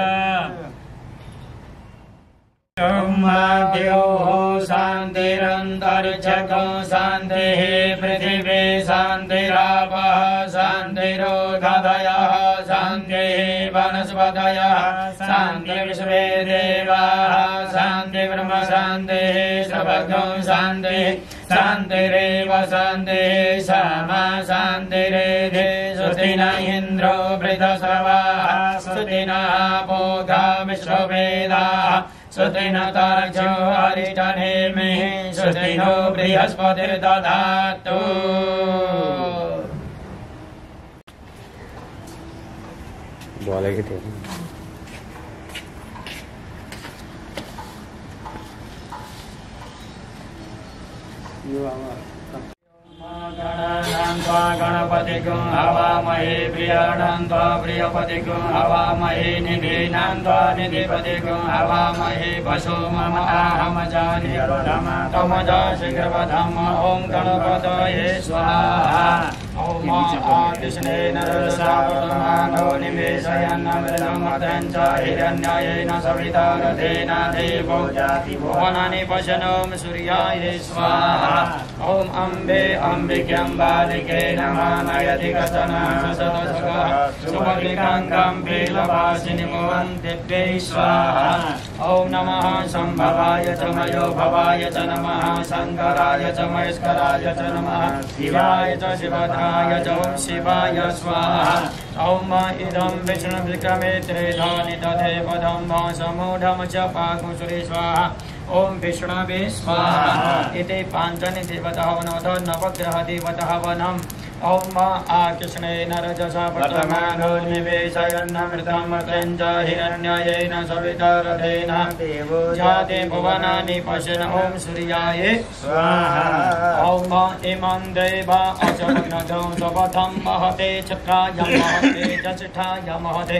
द्योः शान्तिरन्तरिक्षगो शान्तिः पृथिवी शान्तिरापः शान्तिरोधयः शान्तिः वनस्पतयः शान्ति विश्वे देवाः शान्ति ब्रह्म शान्तिः सर्वज्ञो शान्तिः शान्तिरेव शान्तिः सामा शान्तिरेधि सुस्ति न इन्द्रो वृद्धश्रवाः सुस्ति न बोधा विश्ववेदाः सुस्ति न तार्क्ष्यो अरिष्टनेमिः सुस्ति नो बृहस्पतिर्दधातु बोलेगी थे गणपति प्रियपतिगुं हवामहे प्रियाणान्त्वा प्रियपतिगुं हवामहे निधीनान्त्वा निधिपतिगुं हवामहे वसो मम आहमजानि तमजा शीघ्रवधम् ॐ गणपतये स्वाहा ॐ आदिशनेन रसावतमानो निवेशयन्नमृतमतं च हिरण्ययेन सविता रथेन देवो जाति भुवनानि पशनं सूर्याय स्वाहा ॐ अम्बे अम्बिक्यं बालिके नमः नयति कचन सदसगः सुमलिकाङ्गं पीलवासिनि मोहन्तिभ्यै स्वाहा ॐ नमः सम्भवाय च मयो भवाय च नमः शङ्कराय च महेश्वराय च नमः शिवाय च शिवधाय च ॐ शिवाय स्वाहा ॐ इदं विष्णुविक्रमे त्रिधानि तथे पदं समूढं च पाकुसुरे स्वाहा ॐ विष्णवे स्वाहा इति पाञ्चनि देवतः वनोद नवग्रह देवतः वनम् ॐ आकृष्णेन रजसा प्रथमानो निवेशयन्नमृतं च हिरण्ययेन सविता रथेन देवो जाते भुवनानि पश्यन् ॐ सूर्याय स्वाहा ॐ इमं देवा अचमग्नदं स्वपथं महते छत्राय महते जष्ठाय महते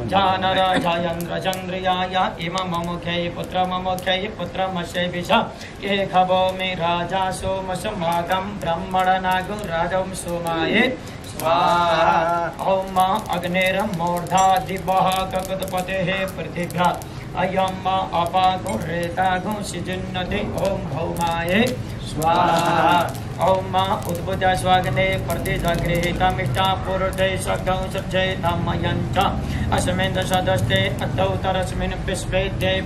जानराजायन्द्रचन्द्रियाय इमं मुखे पुत्रममुखे पुत्रमस्य विष एखवो मे राजा सोमसमागं ब्रह्मणनागं राजं सोमा स्वाहा ॐ अग्निर्मूर्धा दिवः ककुतपतेः पृथिव्या अयं अपागो रेतागो सिजुन्नति ॐ भौमाय स्वाहा ॐ उद्भुत स्वाग्ने प्रतिजगृहीतमिष्टा पूर्वते सगं सज्जयितमयं च अस्मिन् सदस्ते अद्धौतरस्मिन् विश्वे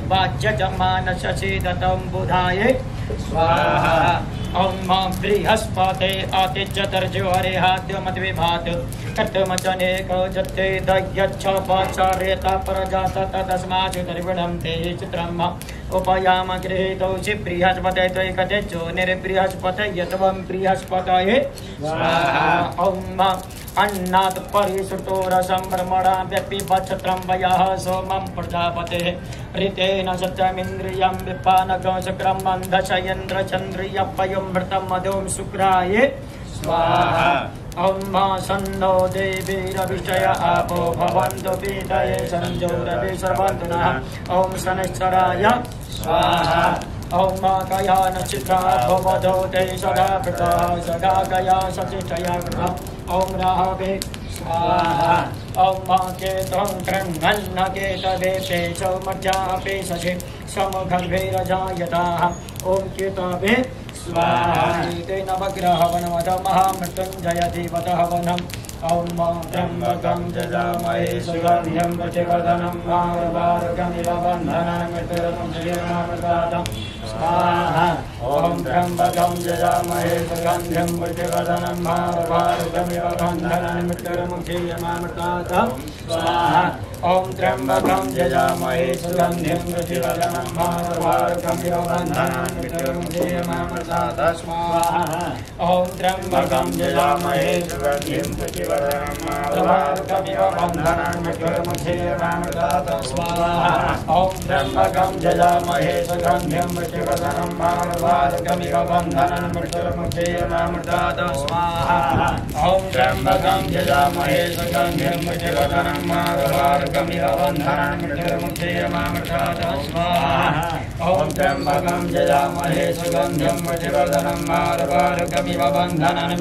देवाज्यजमानशशीदतं बुधाय स्वाहा ॐ बृहस्पते आतिज्यतर्जो हरिहाद्यमद्विभात् कर्तुमचनेको जत्ते दयच्छ पाचार्यता प्रजात तस्मात् निर्विणं ते चित्रम् उपयाम गृहीतौषि बृहस्पते त्वैकते जो निर्बृहस्पते यत्वं बृहस्पतये स्वाहा ॐ अन्नात् परिसुतो रसं ब्रह्मणा व्यपिबच्छत्रं वयः सोमं प्रजापतेः ऋतेन सत्यमिन्द्रियं विपानकं शुक्रं मन्दशयन्द्रचन्द्रियपयं मृतं मधुं शुक्राय स्वाहा ॐ सन्नो देवीरविषय आपो भवन्तु पीतये संजोरवि सर्वन्तु नः ॐ शनैश्चराय स्वाहा ॐ गया नक्षत्रा भवदो ते सदा कृतः सदा गया सचिष्टया कृतः ॐ राहवे स्वाहा ॐ केतं कृह्णन्न केतवे पेशौ मज्जापे शशि समगर्भैरजायताः ॐ केतवे स्वाहा तेन नवग्रहवनमथ महामृत्युञ्जय देवतः वनम् ॐ त्र्यम्बकं जजामहे सुगन्धिं प्रतिवर्धनं मार्गमिव बन्धनं मृत्युर्मुक्षीयमामृतात् स्वाहा ॐ त्र्यम्बकं जजामहे सुगन्धिं प्रतिवर्धनं मार्गमिव बन्धनं मृत्युर्मुक्षीयमामृतात् स्वाहा ॐ त्र्यम्बकं जजामहे सुगन्धिं प्रतिवर्धनं मार्गमिव बन्धनं मृत्युर्मुक्षीयमामृतात् स्वाहा ॐ त्र्यम्बकं जजामहे सुगन्धिं प्रतिवर्धनं मार्गमिव बन्धनं मृत्युर्मुक्षीयमामृतात् स्वाहा ॐ त्र्यम्बकं जजामहे सुगन्धिं प्रतिवर्धनं मार्गमिव बन्धनं मृत्युर्मुक्षीयमामृतात् स्वाहा ॐ त्र्यम्बकं जजामहे सुगन्धिं प्रतिवर्धनं मार्गमिव बन्धनं मृत्युर्मुक्षीयमामृतात् स्वाहा ॐ त्र्यम्बकं जजामहे सुगन्धिं प्रतिवर्धनं मार्गमिव बन्धनं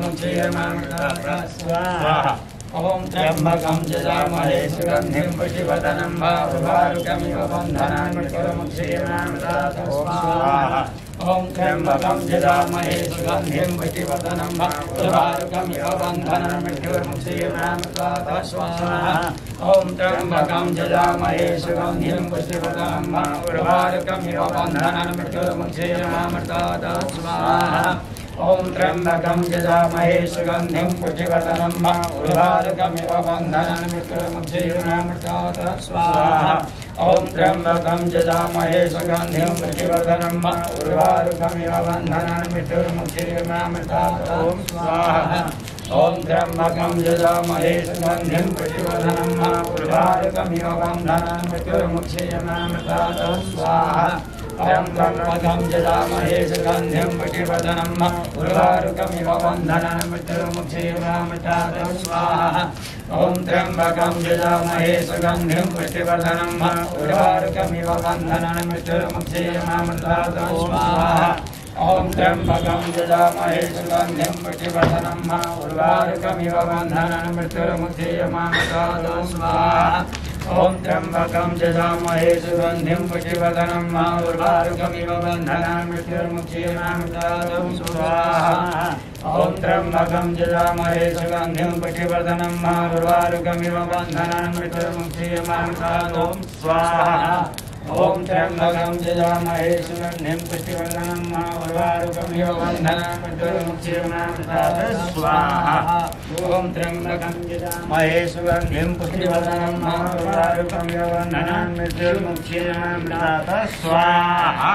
मृत्युर्मुक्षीयमामृतात् स्वाहा ॐ त्र्यम्बकं जजामहे सुगन्धिं प्रतिवर्धनं मार्गमिव बन्धनं मृत्युर्मुक्षीयमामृतात् स्वाहा ॐ त्र्यम्बकं जजामहे सुगन्धिं प्रतिवर्धनं मार्गमिव बन्धनं मृत्युर्मुक्षीयमामृतात् स्वाहा ॐ त्र्यम्बकं जजामहे सुगन्धिं प्रतिवर्धनं मार्गमिव बन्धनं मृत्युर्मुक्षीयमामृतात् स्वाहा ॐ त्र्यम्बकं जजामहे सुगन्धिं प्रतिवर्धनं मार्गमिव बन्धनं मृत्युर्मुक्षीयमामृतात् स्वाहा ॐ त्र्यम्बकं जजामहे सुगन्धिं प्रतिवर्धनं मार्गमिव बन्धनं मृत्युर्मुक्षीयमामृतात् स्वाहा ॐ त्र्यम्बकं जजामहे सुगन्धिं प्रतिवर्धनं मार्गमिव बन्धनं मृत्युर्मुक्षीयमामृतात् स्वाहा त्र्यम्बकं यजामहे सुगन्धिं पुष्टिवर्धनम् उर्वारुकमिव बन्धनान् मृत्युर्मुक्षीयमामृतात् स्वाहा ॐ त्र्यम्बकं यजामहे सुगन्धिं पुष्टिवर्धनम् उर्वारुकमिव बन्धनान् मृत्युर्मुक्षीयमामृतात् स्वाहा ॐ त्र्यम्बकं यजामहे सुगन्धिं पुष्टिवर्धनम् उर्वारुकमिव बन्धनान् मृत्युर्मुक्षीयमामृतात् स्वाहा ॐ त्र्यम्बकं यजामहे सुगन्धिं पुष्टिवर्धनम् उर्वारुकमिव बन्धनान् मृत्युर्मुक्षीयमामृतात् स्वाहा ॐ त्र्यम्बकं यजामहे सुगन्धिं पुष्टिवर्धनम् उर्वारुकमिव बन्धनान् मृत्युर्मुक्षीयमामृतात् स्वाहा ॐ त्र्यम्बकं यजामहे सुगन्धिं पुष्टिवर्धनम् उर्वारुकमिव बन्धनान् मृत्युर्मुक्षीयमामृतात् स्वाहा ॐ त्र्यम्बकं यजामहे सुगन्धिं पुष्टिवर्धनम् उर्वारुकमिव बन्धनान् मृत्युर्मुक्षीयमामृतात् स्वाहा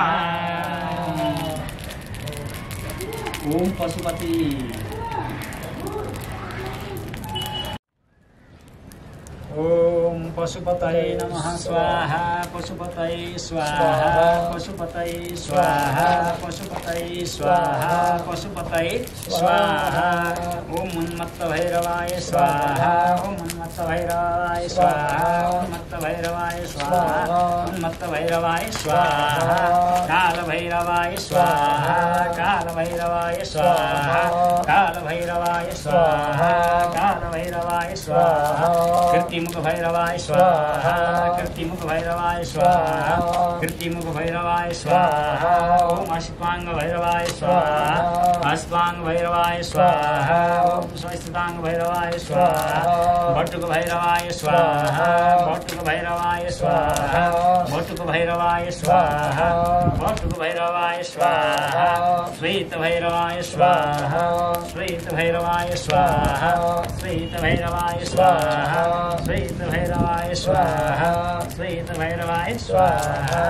ओम पशुपति ॐ पशुपतये नमः स्वाहा पशुपतये स्वाहा पशुपतये स्वाहा पशुपतये स्वाहा पशुपतये स्वाहा ॐ उन्मत्तभैरवाय स्वाहा ॐ उन्मत्तभैरवाय स्वाहा उन्मत्तभैरवाय स्वाहा उन्मत्तभैरवाय स्वाहा कालभैरवाय स्वाहा कालभैरवाय स्वाहा कालभैरवाय स्वाहा कालभैरवाय स्वाहा कृतिमुख भैरवाय स्वाहा कृतिमुख भैरवाय स्वाहा कृतिमुख भैरवाय स्वाहा ओम अश्वांग भैरवाय स्वाहा अश्वांग भैरवाय स्वाहा ओम स्वस्थांग भैरवाय स्वाहा भट्टुक भैरवाय स्वाहा भट्टुक भैरवाय स्वाहा भट्टुक भैरवाय स्वाहा भट्टुक भैरवाय स्वाहा श्वेत भैरवाय स्वाहा श्वेत भैरवाय स्वाहा श्वेत भैरवाय स्वाहा श्वेत भैरवाय स्वाहा श्वेत भैरवाय स्वाहा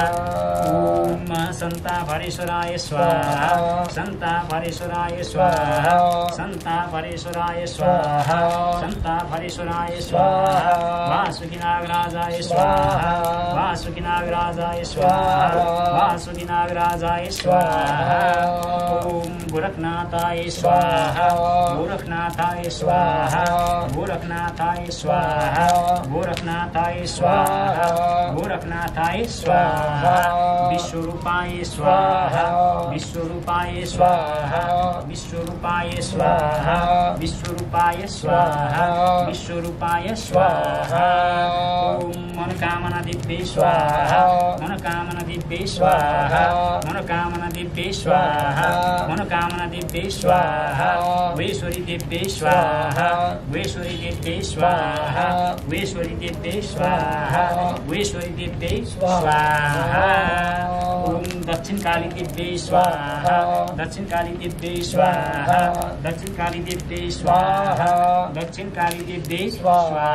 ओम संतापरेश्वराय स्वाहा संतापरेश्वराय स्वाहा संतापरेश्वराय स्वाहा संतापरेश्वराय स्वाहा वासुकी नागराजाय स्वाहा वासुकी नागराजाय स्वाहा वासुकी नागराजाय स्वाहा ओम गोरखनाथाय स्वाहा गोरखनाथाय स्वाहा गोरखनाथाय स्वाहा गोरखनाथाय स्वाहा गोरखनाथाय स्वाहा विश्वरूपाय स्वाहा विश्वरूपाय स्वाहा विश्वरूपाय स्वाहा विश्वरूपाय स्वाहा विश्वरूपाय स्वाहा ओम मनोकामना दिव्ये स्वाहा मनोकामना दिव्ये स्वाहा मनोकामना दिव्ये स्वाहा मनोकामना दिव्ये स्वाहा वेश्वरी दिव्ये स्वाहा वेश्वरी दिव्ये स्वाहा वेश्वरी दिव्ये स्वाहा वेश्वरी दिव्ये स्वाहा ओम दक्षिण काली दिव्ये स्वाहा दक्षिण काली दिव्ये स्वाहा दक्षिण काली दिव्ये स्वाहा दक्षिण काली दिव्ये स्वाहा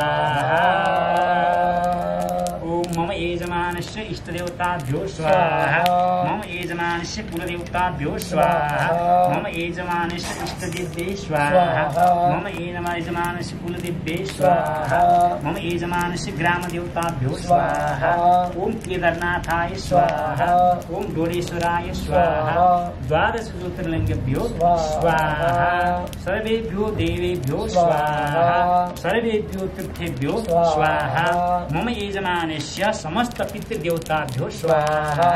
ओम मम यजमानस्य इष्टदेवताभ्यो स्वाहा मम यजमानस्य कुलदेवताभ्यो स्वाहा मम यजमानस्य इष्टदेव्ये स्वाहा मम यजमानस्य कुलदेव्ये स्वाहा मम यजमानस्य ग्रामदेवताभ्यो स्वाहा ओम केदारनाथाय स्वाहा ओम डोरेश्वराय स्वाहा द्वादश ज्योतिर्लिंगेभ्यो स्वाहा सर्वेभ्यो देवेभ्यो स्वाहा सर्वेभ्यो तीर्थेभ्यो स्वाहा मम यजमानस्य समस्त पितृदेवताभ्यो स्वाहा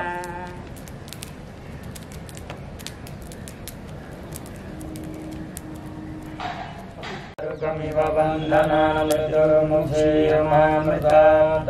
कमिव बन्धनान् मृत्युर्मुक्षीयमामृतात्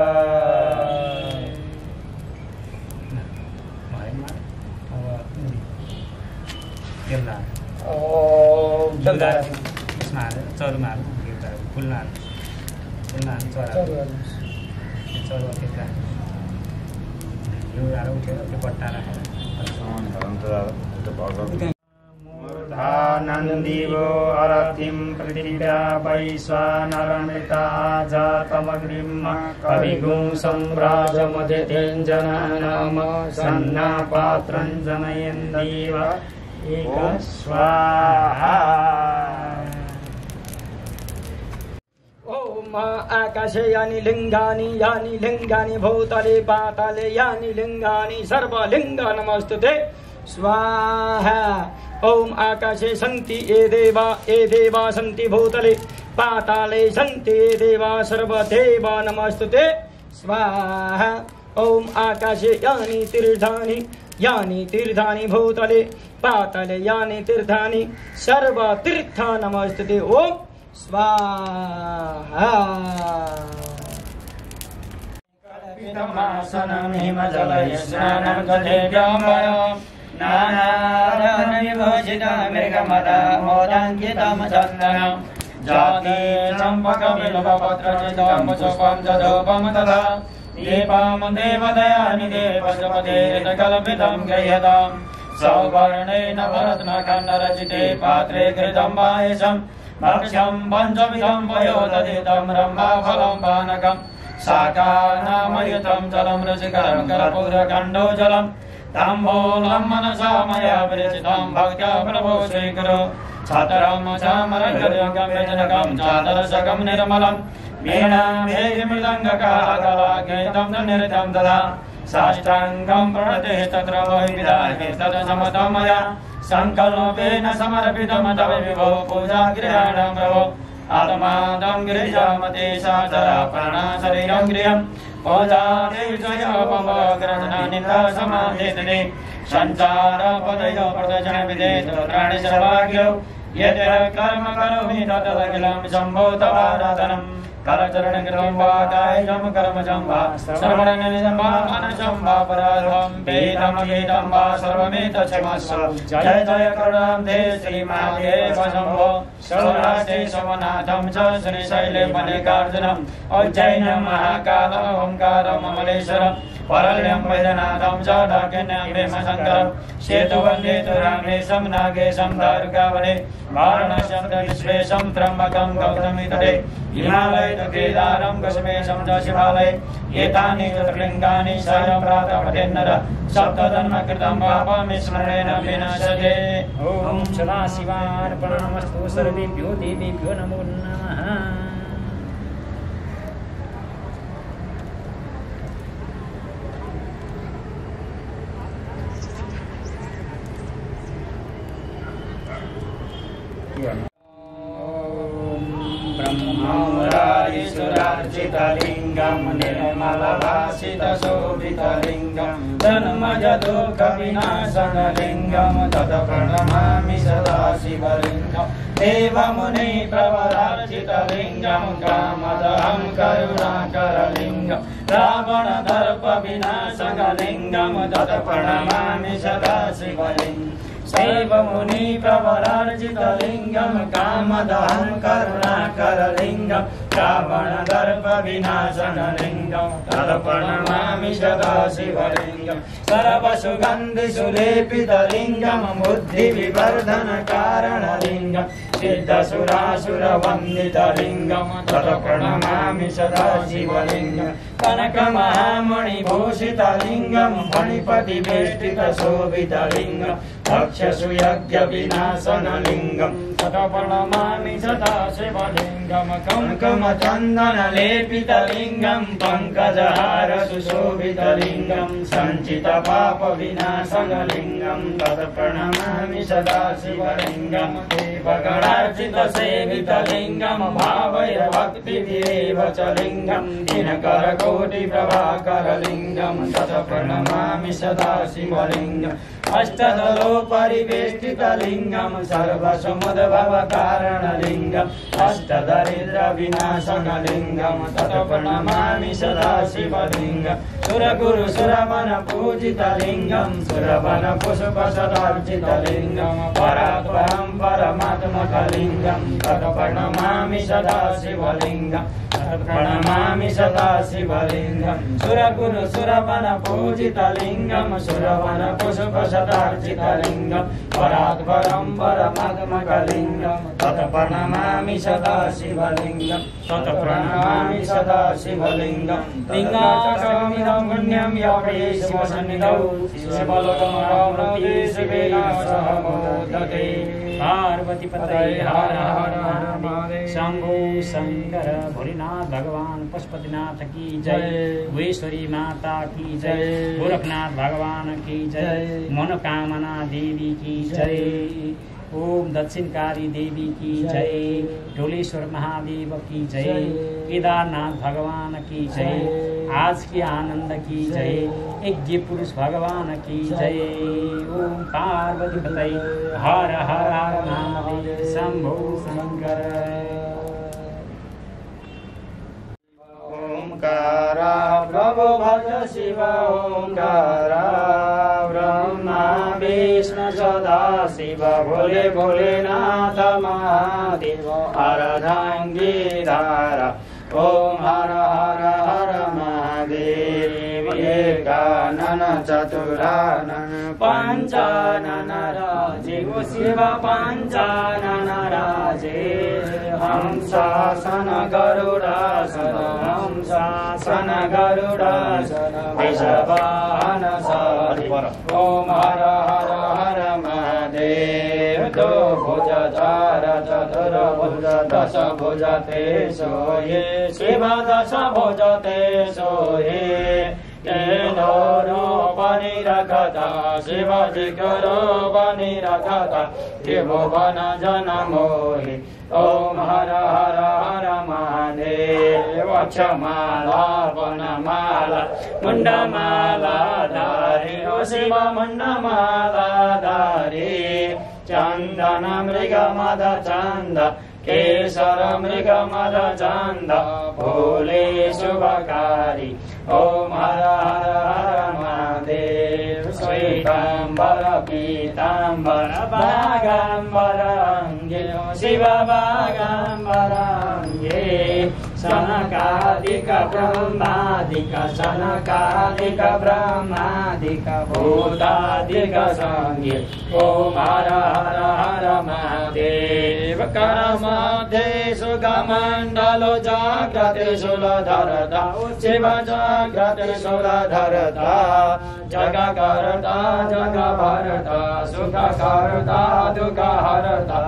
नन्दीवो अरतिं पृथिव्या वैश्वानरमृता जातमग्निं कविगुं सम्राजमदितेञ्जनानाम सन्नापात्रं जनयन्तीव एक स्वाहा ओम आकाशे यानि लिङ्गानि भूतले पाताले यानि लिङ्गानि सर्वलिङ्ग नमस्तुते स्वाहा। ओम आकाशे सन्ति ये देवा सन्ति भूतले पाताले सन्ति ये देवा सर्वदेवा नमस्तुते स्वाहा। ओम आकाशे यानि तीर्थानि भूतले पाताले यानि तीर्थानि सर्वतीर्थ नमस्तुते ओम स्वाहा। कल्पितमासनं हिमजलय स्नानं गजेभ्यमयं नानारण्यभूषितमृगमदमोदाङ्कितं चन्दनं जाते चम्पकबिल्वपत्रचितं जदोपम तथा दीपं देवदयानि देवजपतेरितकल्पितं गृह्यतां सौवर्णेन भरतनखण्डरचिते पात्रे घृतं पायसं भक्ष्यं पञ्चविधं पयोदधितं रम्भाफलं पानकं शाकानामयुतं जलं रुचिकरं कर्पूरखण्डोजलं ताम्बूलं मनसा मया विरचितं भक्त्या प्रभो स्वीकुरु छत्रं चामरगर्यकं व्यजनकं चादर्शकं निर्मलं वीणामृदङ्गकालगीतं नृत्यं तदा साष्टाङ्गं प्रणते तत्र विधाय तदसमतं मया सङ्कल्पेन समर्पितं तव विभो पूजागृहाणां प्रभो आत्मादं गिरिजामते साधरा प्राणशरीरं गृहं पूजादेवजयोपमग्रजनानिन्दसमाधितने सञ्चारपदयो प्रदर्शनविधेत रुद्राणि सर्वाग्यौ यत् कर्म करोमि तदखिलं शम्भो तवाराधनम् करचरणकृतं वा कायजं कर्मजं वा श्रवणनिधं वा मनसं वा पराधं वेदं वा सर्वमेतच्छमस्व जय जय करुणां ते श्रीमादेव शम्भो शौराष्टे सोमनाथं च श्रीशैले मल्लिकार्जुनम् उज्जैनं महाकालं ओङ्कारम् अमलेश्वरम् परल्यं वैद्यनाथं च डाकिन्यं भीमशङ्करं सेतुवन्दे तु रामेशं नागेशं दारुकावने वाराणस्यं विश्वेशं त्र्यम्बकं गौतमीतटे हिमालय केदारं कश्मीरं च शिवालये एतानि चतुर्लिङ्गानि स्वयं प्रातः पठेन्नर सप्तजन्मकृतं पापं स्मरणेन विनाशते। ओम सदाशिवार्पणमस्तु सर्वेभ्यो देवेभ्यो नमो नमः। ब्रह्ममुरारिसुरार्चितलिङ्गं निर्मलभासितशोभितलिङ्गं जन्मजदुःखविनाशनलिङ्गं तत्प्रणमामि सदा शिवलिङ्गं देवमुनि प्रवरार्चितलिङ्गं कामदहं करुणाकरलिङ्गं रावणदर्पविनाशनलिङ्गं तत्प्रणमामि सदा शिवलिङ्गं शैवमुनि प्रवरार्चितलिङ्गं कामदहं करुणाकरलिङ्गं रावणदर्पविनाशनलिङ्गं तत्प्रणमामि सदा शिवलिङ्गं सर्वसुगन्धिसुलेपितलिङ्गं बुद्धिविवर्धनकारणलिङ्गं सिद्धसुरासुरवन्दितलिङ्गं तत्प्रणमामि सदा शिवलिङ्गं कनकमहामणिभूषितलिङ्गं फणिपतिवेष्टितशोभितलिङ्गं दक्षसुयज्ञविनाशनलिङ्गं तत्प्रणमामि सदा शिवलिङ्गं कङ्कमचन्दनलेपितलिङ्गं पङ्कजहारसुशोभितलिङ्गं सञ्चितपापविनाशनलिङ्गं तत्प्रणमामि सदा शिवलिङ्गं देवगणार्चितसेवितलिङ्गं भावैर्भक्तिभिरेव च लिङ्गं दिनकरकोटिप्रभाकरलिङ्गं तत्प्रणमामि सदा शिवलिङ्गम् अष्टदलोपरिवेष्टितलिङ्गं सर्वसमुद्भवकारणलिङ्गम् अष्टदरिद्रविनाशनलिङ्गं तत्प्रणमामि सदा शिवलिङ्गम् सुरगुरुसुरमनपूजितलिङ्गं सुरवनपुष्पसदार्चितलिङ्गं परात्परं परमात्मकलिङ्गं तत्प्रणमामि सदा शिवलिङ्गम् प्रणमामि सदा शिवलिङ्गं सुरगुरुसुरवनपूजितलिङ्गं सुरवनपुष्पसदार्चितलिङ्गं परात्परं परमात्मकलिङ्गं तत्प्रणमामि सदा शिवलिङ्गम् शिवलिङ्गं तत प्रणमामि सदा शिवलिङ्गं लिङ्गाकमिदं पुण्यं यावे शिवसन्निधौ शिवलोकमवाप्नोति शिवेन सह मोदते पार्वतीपतये हर हर महादेव शंभो शंकर भोलेनाथ भगवान पशुपतिनाथ की जय भुवेश्वरी माता की जय गोरखनाथ भगवान की जय मनोकामना देवी की जय ओम दक्षिणकारी देवी की जय ढोलेश्वर महादेव की जय केदारनाथ भगवान की जय आज की आनंद की जय यज्ञ पुरुष भगवान की जय ओम पार्वतीपतये हर हर महादेव शंभो शंकर ओंकारा प्रभु भज शिव ओंकारा ब्रह्मा विष्णु सदा शिव भोले भोलेनाथ महादेव अर्धांगीधारा ओम हर हर हर महादेव एकानन चतुरानन पंचानन राजे शिव पंचानन राजे हंसासन गरुडासन हंसासन गरुडासन वृषभान सारि ओम हर हर हर महादेव दो भुजधार चतुर्भुज दश भुज ते सोये शिव दश भुज ते सोये तेनो रूपनि रखता शिवजी रूपनि रखता त्रिभुवन जन मोहि ओम हर हर हर महादेव वक्षमाला वनमाला मुंडमाला धारी ओ शिव मुंडमाला धारी चंदन मृग मद चंद केशर मृग मद चंद भोले शुभकारी ओम हर हर हर महादेव श्वेतांबर पीतांबर बागांबर अंगे शिव बागांबर अंगे सनकादिक ब्रह्मादिक सनकादिक ब्रह्मादिक भूतादिक संगे ओम हर हर हर महादेव करमध्ये सुगमण्डलो जाग्रते शूलधरता शिव जाग्रते शूलधरता जगकर्ता जगभरता सुखकर्ता दुःखहरता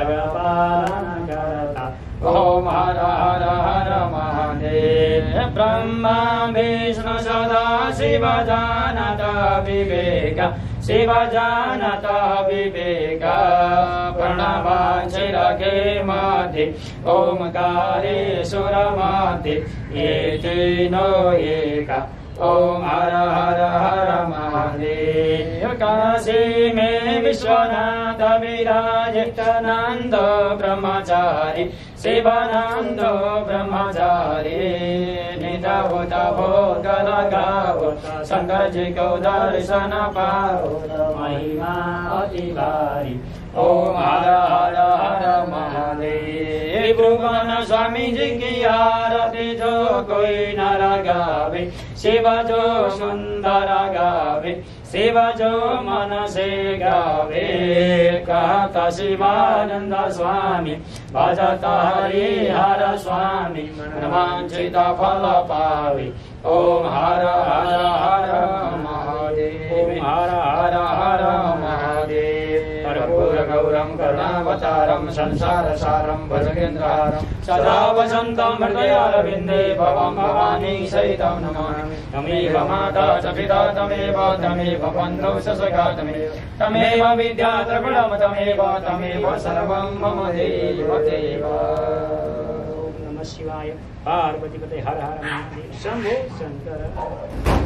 जगपालनकर्ता ओम हर हर हर महादेव ब्रह्मा विष्णु सदा शिव जानत विवेक शिव जानत विवेक प्रणवाक्षरके मध्ये ओंकारेश्वर मध्ये एकेनो एक ओम हर हर हर महादेव काशी में विश्वनाथ विराजित नंद ब्रह्मचारी शिवानंद ब्रह्मचारी निजभूत भोग लगाओ शंकर जी को दर्शन पाओ महिमा अति भारी ओम हर हर हर महादेव भुवन स्वामी जी की आरती जो कोई नर गावे शिव जो सुंदर गावे शिव जो मन से गावे कहता शिवानंद स्वामी भजत हरिहर स्वामी मनवांछित फल पावे ओम हर हर हर महादेव हर हर हर महादेव कर्पूर गौरम करुणावतारम संसार सारम भजगेन्द्रहारम सदा वसन्तं हृदयारविन्दे भवं भवानी सहितं नमामि तमेव माता च पिता तमेव बन्धुः च सखा तमेव विद्या द्रविणं तमेव सर्वं मम देव देव नमः शिवाय पार्वतीपतये हर हर महादेव शंभो शंकर